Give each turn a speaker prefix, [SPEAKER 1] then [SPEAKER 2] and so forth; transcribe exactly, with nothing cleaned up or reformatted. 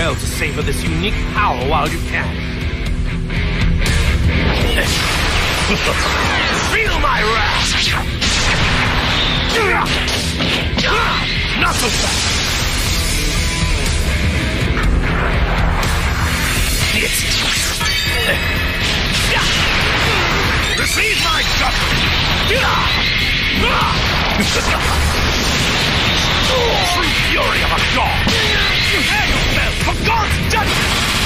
[SPEAKER 1] well to savor this unique power while you can. Feel my wrath! Not so fast! Receive my judgment! True fury of a god! Prepare yourself for God's judgment!